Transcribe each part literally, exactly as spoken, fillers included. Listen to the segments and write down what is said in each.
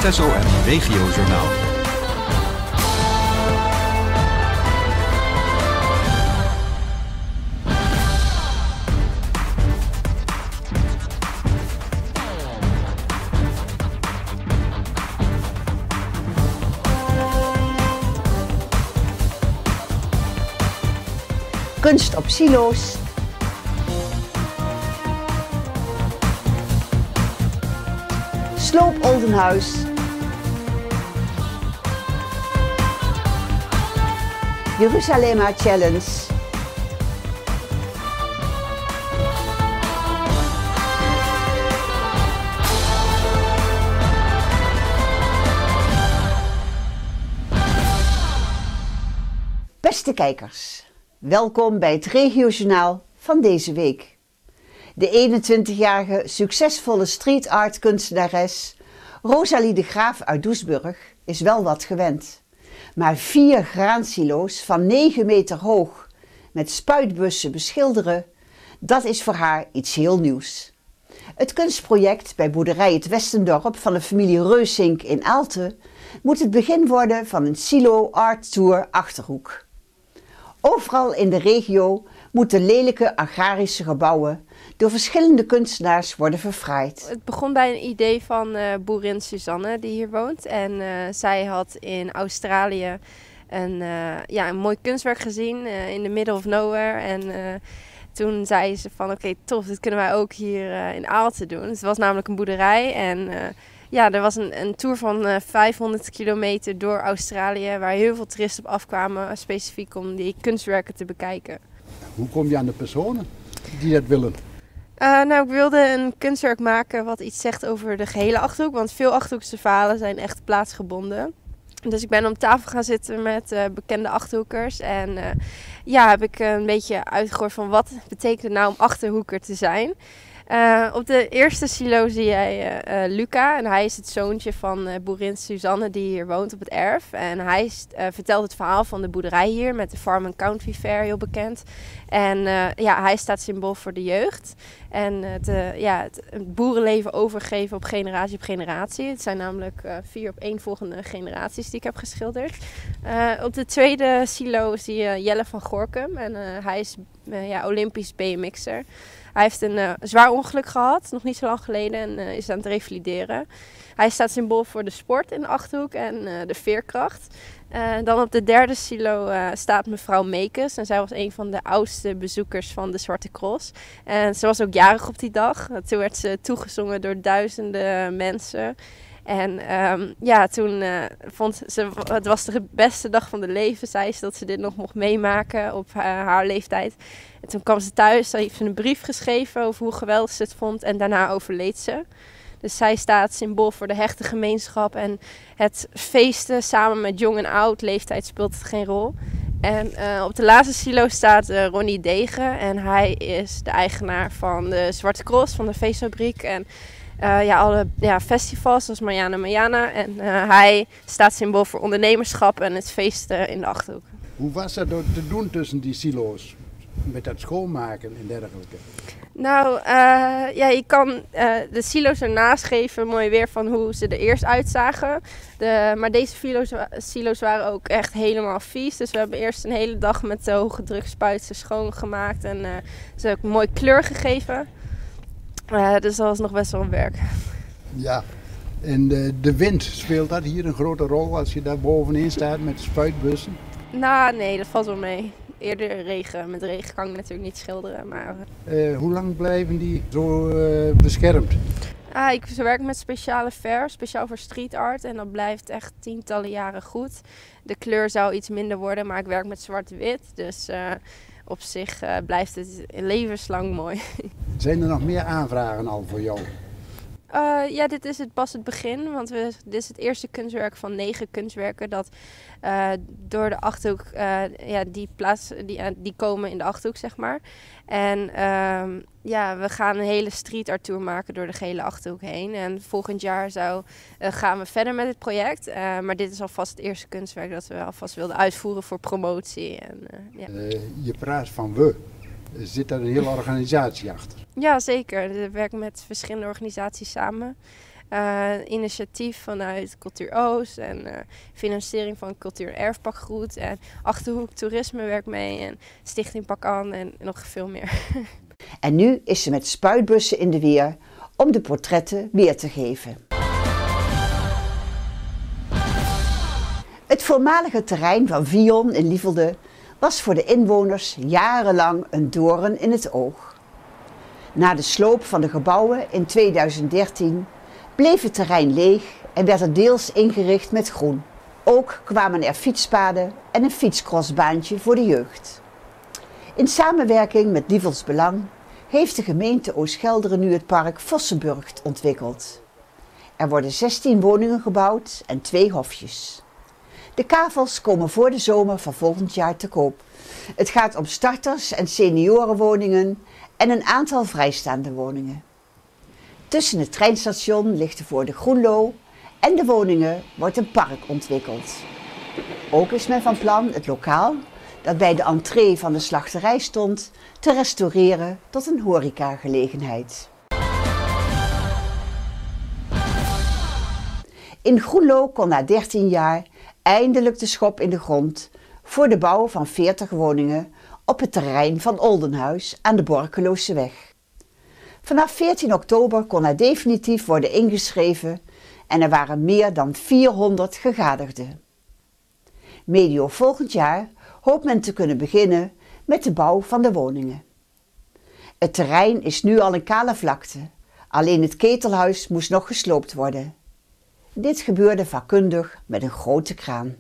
Texel en Regiojournaal. Kunst op silo's. Sloop Oldenhuis. Jerusalema Challenge. Beste kijkers, welkom bij het Regiojournaal van deze week. De eenentwintigjarige succesvolle street art kunstenares Rosalie de Graaf uit Doesburg is wel wat gewend. Maar vier graansilo's van negen meter hoog met spuitbussen beschilderen, dat is voor haar iets heel nieuws. Het kunstproject bij boerderij Het Westendorp van de familie Reusink in Aalten moet het begin worden van een Silo Art Tour Achterhoek. Overal in de regio moeten lelijke agrarische gebouwen door verschillende kunstenaars worden verfraaid. Het begon bij een idee van uh, boerin Suzanne die hier woont. En uh, zij had in Australië een, uh, ja, een mooi kunstwerk gezien uh, in the middle of nowhere. En uh, toen zei ze van oké, okay, tof, dit kunnen wij ook hier uh, in Aalten doen. Het was namelijk een boerderij en uh, ja, er was een, een tour van uh, vijfhonderd kilometer door Australië waar heel veel toeristen op afkwamen, specifiek om die kunstwerken te bekijken. Hoe kom je aan de personen die dat willen? Uh, nou, ik wilde een kunstwerk maken wat iets zegt over de gehele Achterhoek, want veel Achterhoekse verhalen zijn echt plaatsgebonden. Dus ik ben om tafel gaan zitten met uh, bekende Achterhoekers en uh, ja, heb ik een beetje uitgehoord van wat betekent het nou om Achterhoeker te zijn. Uh, op de eerste silo zie jij uh, uh, Luca en hij is het zoontje van uh, boerin Suzanne die hier woont op het erf. En hij uh, vertelt het verhaal van de boerderij hier met de Farm and Country Fair, heel bekend. En uh, ja, hij staat symbool voor de jeugd en het, uh, ja, het, het boerenleven overgeven op generatie op generatie. Het zijn namelijk uh, vier op één volgende generaties die ik heb geschilderd. Uh, op de tweede silo zie je Jelle van Gorkum en uh, hij is uh, ja, Olympisch B M X'er. Hij heeft een uh, zwaar ongeluk gehad, nog niet zo lang geleden, en uh, is aan het revalideren. Hij staat symbool voor de sport in de Achterhoek en uh, de veerkracht. Uh, dan op de derde silo uh, staat mevrouw Meekes. En zij was een van de oudste bezoekers van de Zwarte Cross. En ze was ook jarig op die dag. Toen werd ze toegezongen door duizenden mensen. En um, ja, toen uh, vond ze, het was de beste dag van haar leven, zei ze, dat ze dit nog mocht meemaken op uh, haar leeftijd. En toen kwam ze thuis, ze heeft een brief geschreven over hoe geweldig ze het vond en daarna overleed ze. Dus zij staat symbool voor de hechte gemeenschap en het feesten samen met jong en oud, leeftijd speelt het geen rol. En uh, op de laatste silo staat uh, Ronnie Degen en hij is de eigenaar van de Zwarte Cross, van de feestfabriek en Uh, ja, alle ja, festivals zoals Mariana Mariana. En uh, hij staat symbool voor ondernemerschap en het feesten in de Achterhoek. Hoe was dat te doen tussen die silo's? Met dat schoonmaken en dergelijke? Nou, uh, ja, je kan uh, de silo's ernaast geven mooi weer van hoe ze er eerst uitzagen. De, maar deze silo's, silo's waren ook echt helemaal vies. Dus we hebben eerst een hele dag met de hoge drukspuiten schoongemaakt en uh, ze hebben ook mooi kleur gegeven. Uh, dus dat was nog best wel een werk. Ja, en de, de wind, speelt dat hier een grote rol als je daar bovenin staat met spuitbussen? Nou, nee, dat valt wel mee. Eerder regen. Met regen kan ik natuurlijk niet schilderen. Maar... Uh, hoe lang blijven die zo uh, beschermd? Ah, ik werk met speciale verf, speciaal voor street art. En dat blijft echt tientallen jaren goed. De kleur zou iets minder worden, maar ik werk met zwart-wit. Dus uh, op zich uh, blijft het levenslang mooi. Zijn er nog meer aanvragen al voor jou? Uh, ja, dit is het pas het begin, want we, dit is het eerste kunstwerk van negen kunstwerken dat uh, door de Achterhoek, uh, ja, die, plaats, die, uh, die komen in de Achterhoek, zeg maar. En uh, ja, we gaan een hele street art tour maken door de gehele Achterhoek heen. En volgend jaar zou, uh, gaan we verder met het project, uh, maar dit is alvast het eerste kunstwerk dat we alvast wilden uitvoeren voor promotie. En, uh, ja. uh, je praat van we. Zit daar een hele organisatie achter? Ja, zeker. We werken met verschillende organisaties samen. Uh, initiatief vanuit Cultuur Oost en uh, financiering van Cultuur en Erfpakgoed. En Achterhoek Toerisme werkt mee en Stichting Pak An en nog veel meer. En nu is ze met spuitbussen in de weer om de portretten weer te geven. Het voormalige terrein van Vion in Lievelde was voor de inwoners jarenlang een doorn in het oog. Na de sloop van de gebouwen in tweeduizend dertien bleef het terrein leeg en werd het deels ingericht met groen. Ook kwamen er fietspaden en een fietscrossbaantje voor de jeugd. In samenwerking met Lievels Belang heeft de gemeente Oost-Gelderen nu het park Vossenburgt ontwikkeld. Er worden zestien woningen gebouwd en twee hofjes. De kavels komen voor de zomer van volgend jaar te koop. Het gaat om starters- en seniorenwoningen en een aantal vrijstaande woningen. Tussen het treinstation ligt de voor de Groenlo en de woningen wordt een park ontwikkeld. Ook is men van plan het lokaal, dat bij de entree van de slachterij stond, te restaureren tot een horecagelegenheid. In Groenlo kon na dertien jaar eindelijk de schop in de grond voor de bouw van veertig woningen op het terrein van Oldenhuis aan de Borkeloseweg. Vanaf veertien oktober kon er definitief worden ingeschreven en er waren meer dan vierhonderd gegadigden. Medio volgend jaar hoopt men te kunnen beginnen met de bouw van de woningen. Het terrein is nu al een kale vlakte, alleen het ketelhuis moest nog gesloopt worden. Dit gebeurde vakkundig met een grote kraan.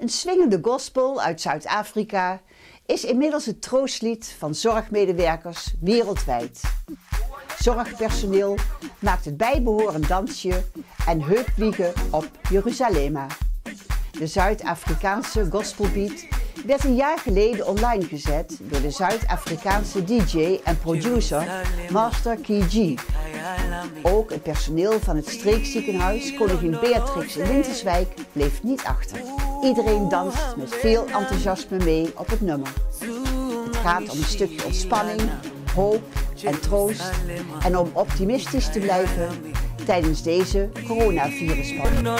Een swingende gospel uit Zuid-Afrika is inmiddels het troostlied van zorgmedewerkers wereldwijd. Zorgpersoneel maakt het bijbehorend dansje en heupwiegen op Jerusalema. De Zuid-Afrikaanse gospelbeat werd een jaar geleden online gezet door de Zuid-Afrikaanse D J en producer Master Key G. Ook het personeel van het streekziekenhuis Koningin Beatrix in Winterswijk bleef niet achter. Iedereen danst met veel enthousiasme mee op het nummer. Het gaat om een stukje ontspanning, hoop en troost en om optimistisch te blijven tijdens deze coronaviruspandemie.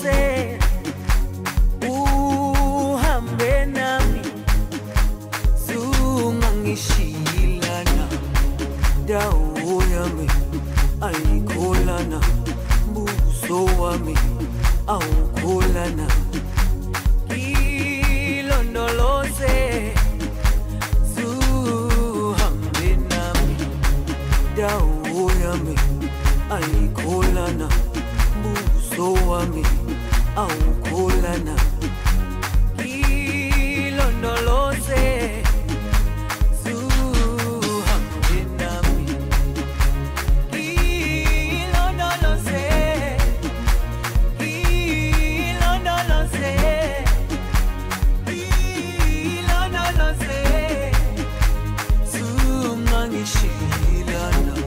Ayikholana buso wami awukholana ilondoloze zuhambe nami ilondoloze ilondoloze ilondoloze zungangishilana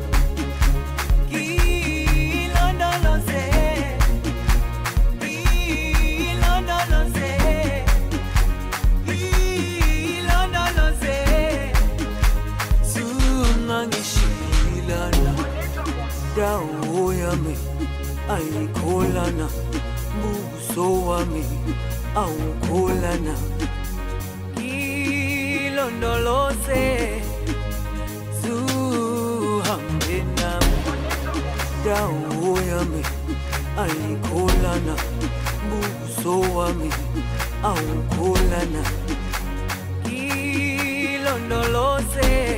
dawo yami ayikholana buso wami awukholana ilondoloze zuhambe nami dawo yami ayikholana buso wami awukholana ilondoloze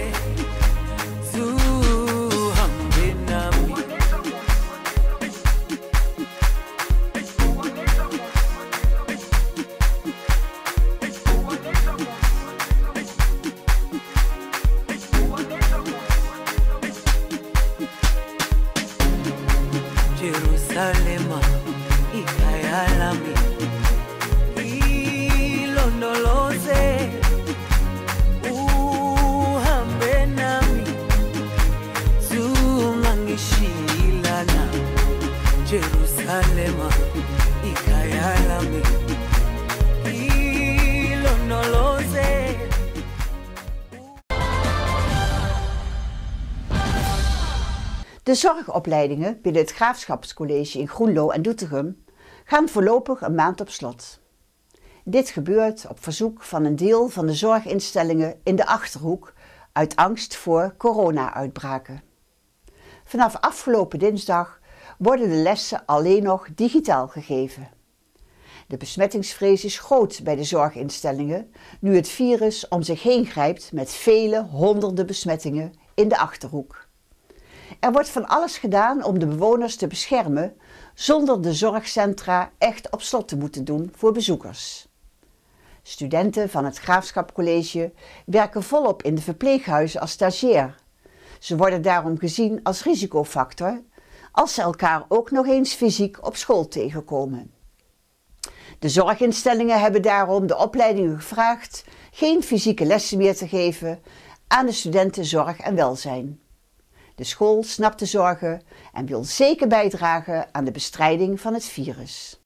Jerusalema ikayalami ilondoloze uhambe nami zungangishilana Jerusalema ikayalami ilondoloze. De zorgopleidingen binnen het Graafschapscollege in Groenlo en Doetinchem gaan voorlopig een maand op slot. Dit gebeurt op verzoek van een deel van de zorginstellingen in de Achterhoek uit angst voor corona-uitbraken. Vanaf afgelopen dinsdag worden de lessen alleen nog digitaal gegeven. De besmettingsvrees is groot bij de zorginstellingen nu het virus om zich heen grijpt met vele honderden besmettingen in de Achterhoek. Er wordt van alles gedaan om de bewoners te beschermen zonder de zorgcentra echt op slot te moeten doen voor bezoekers. Studenten van het Graafschapscollege werken volop in de verpleeghuizen als stagiair. Ze worden daarom gezien als risicofactor als ze elkaar ook nog eens fysiek op school tegenkomen. De zorginstellingen hebben daarom de opleidingen gevraagd geen fysieke lessen meer te geven aan de studenten zorg en welzijn. De school snapt de zorgen en wil zeker bijdragen aan de bestrijding van het virus.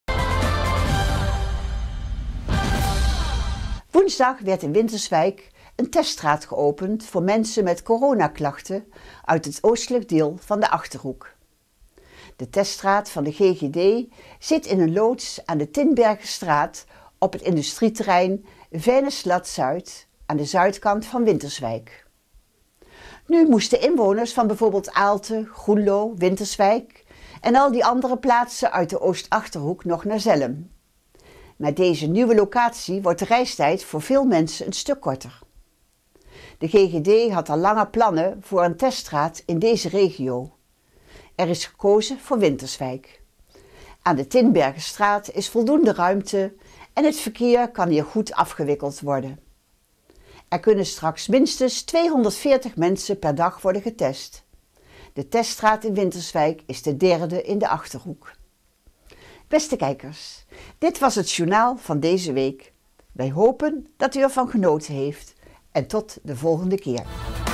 Woensdag werd in Winterswijk een teststraat geopend voor mensen met coronaklachten uit het oostelijk deel van de Achterhoek. De teststraat van de G G D zit in een loods aan de Tinbergenstraat op het industrieterrein Venneslat Zuid aan de zuidkant van Winterswijk. Nu moesten inwoners van bijvoorbeeld Aalten, Groenlo, Winterswijk en al die andere plaatsen uit de Oost-Achterhoek nog naar Zelhem. Met deze nieuwe locatie wordt de reistijd voor veel mensen een stuk korter. De G G D had al lange plannen voor een teststraat in deze regio. Er is gekozen voor Winterswijk. Aan de Tinbergenstraat is voldoende ruimte en het verkeer kan hier goed afgewikkeld worden. Er kunnen straks minstens tweehonderdveertig mensen per dag worden getest. De teststraat in Winterswijk is de derde in de Achterhoek. Beste kijkers, dit was het journaal van deze week. Wij hopen dat u ervan genoten heeft en tot de volgende keer.